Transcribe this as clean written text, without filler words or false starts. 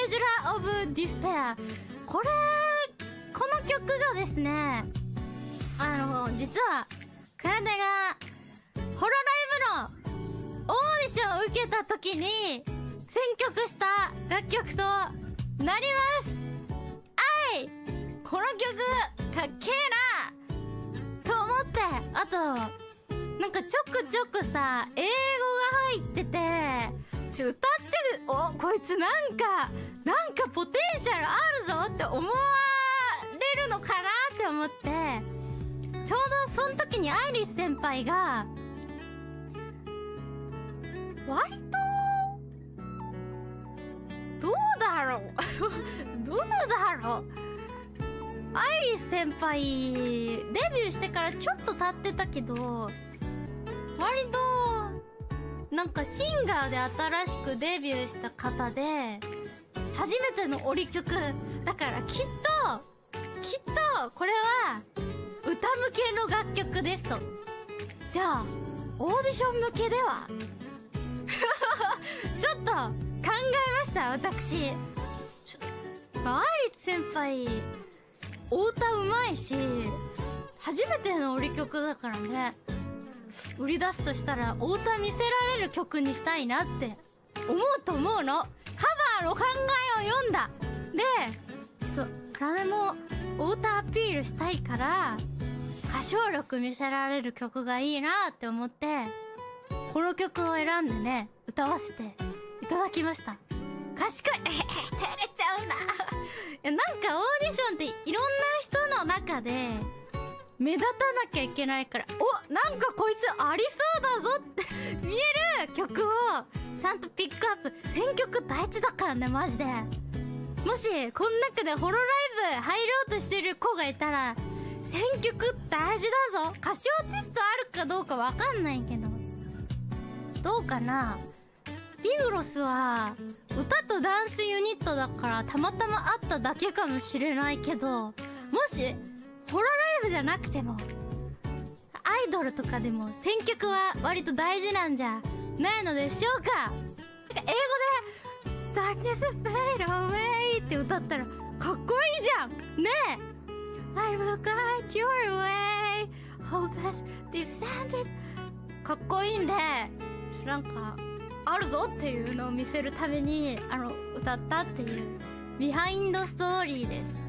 Measure of Despair。この曲がですね、実はかなでがホロライブのオーディションを受けた時に選曲した楽曲となります。この曲かっけえなと思って、あとなんかちょくちょくさ英語が入ってて、歌ってる、こいつなんかポテンシャルあるぞって思われるのかなって思って、ちょうどその時にアイリス先輩が割とどうだろうアイリス先輩デビューしてからちょっと経ってたけど、割となんかシンガーで新しくデビューした方で初めてのオリ曲だから、きっとこれは歌向けの楽曲ですと。じゃあオーディション向けではちょっと考えました私。アイリス先輩お歌うまいし、初めてのオリ曲だからね、売り出すとしたらお歌見せられる曲にしたいなって思うと思うの。カバーの考えを読んだ。でちょっと体もお歌アピールしたいから歌唱力見せられる曲がいいなって思って、この曲を選んでね歌わせていただきました。賢い照れちゃうな。いや、なんかオーディションっていろんな人の中で目立たなきゃいけないから、なんかこいつありそうだぞって見える曲をちゃんとピックアップ。選曲大事だからねマジで。もしこの中でホロライブ入ろうとしてる子がいたら、選曲大事だぞ。歌唱テストあるかどうかわかんないけど、どうかな。リグロスは歌とダンスユニットだからたまたまあっただけかもしれないけど、もしホロライブじゃなくてもアイドルとかでも選曲は割と大事なんじゃないのでしょうか。英語で Darkness fade away って歌ったらかっこいいじゃんねえ。 I will guide your way Hope has descended かっこいいんで、なんかあるぞっていうのを見せるために歌ったっていうビハインドストーリーです。